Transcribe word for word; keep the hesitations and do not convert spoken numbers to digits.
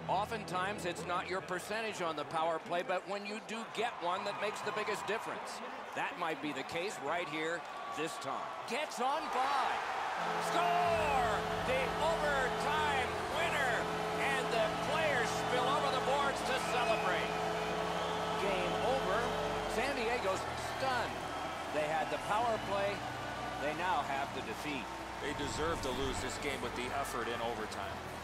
Oftentimes, it's not your percentage on the power play, but when you do get one, that makes the biggest difference. That might be the case right here this time. Gets on by. Score! The overtime winner! And the players spill over the boards to celebrate. Game over. San Diego's stunned. They had the power play. They now have the defeat. They deserve to lose this game with the effort in overtime.